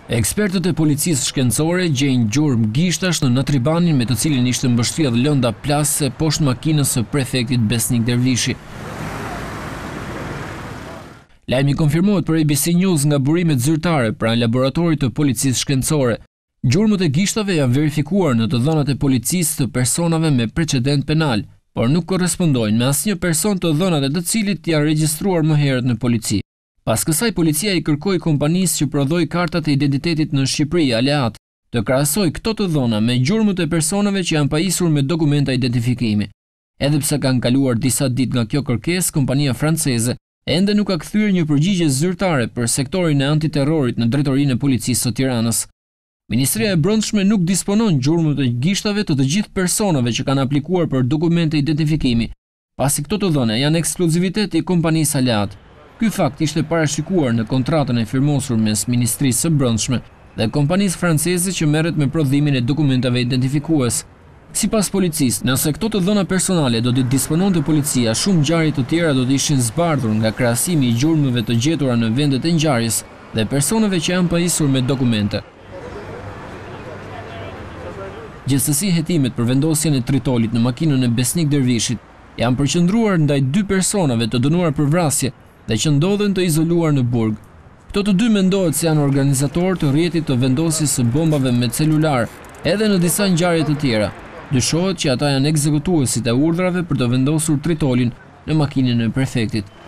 Ekspertët e policisë shkencore gjejnë gjurmë gishtash në natribanin me të cilin ishte mbështjellë lënda plase poshtë makinës së prefektit Besnik Dervishi. Lajmi konfirmohet për ABC News nga burimet zyrtare pranë laboratorit të policisë shkencore. Gjurmët e gishtave janë verifikuar në të dhënat e policisë të personave me precedent penal, por nuk korrespondojnë me asnjë person të dhënat e të cilit janë regjistruar më herët në polici. Pas kësaj policia i kërkoi kompanisë që prodhoi kartat e identitetit në Shqipëri, Aleat, të krahasoj këto të dhëna me gjurmët e personave që janë pajisur me dokumenta identifikimi. Edhe pse kanë kaluar disa ditë nga kjo kërkesë, kompania franceze ende nuk ka kthyer një përgjigje zyrtare për sektorin e antiterrorit në drejtorinë e policisë së Tiranës. Ministria e Brendshme nuk disponon gjurmët e gishtave të gjithë personave që kanë aplikuar për dokumente identifikimi, pasi këto të dhëna janë ekskluzivitet i kompanisë Aleat. Ky fakt ishte parashikuar në kontratën e firmosur mes Ministrisë së Brendshme dhe kompanisë franceze që merret me prodhimin e dokumentave identifikues. Sipas policisë, nëse këto të dhëna personale do të dispononte policia, shumë ngjarje të tjera do të ishin zbardhur nga krahasimi i gjurmëve të gjetura në vendet e ngjarjes dhe personave që janë pajisur me dokumente. Gjithsesi, hetimet për vendosjen e tritolit në makinën e Besnik Dervishit janë përqendruar ndaj dy personave të dënuar për vrasje dhe që ndodhen të izoluar në burg. Këto të dy mendohet se janë organizatorë të rrjetit të vendosjes së bombave me celular, edhe në disa ngjarje të tjera. Dyshohet që ata janë ekzekutuesit e urdhrave për të vendosur tritolin në makinën e prefektit.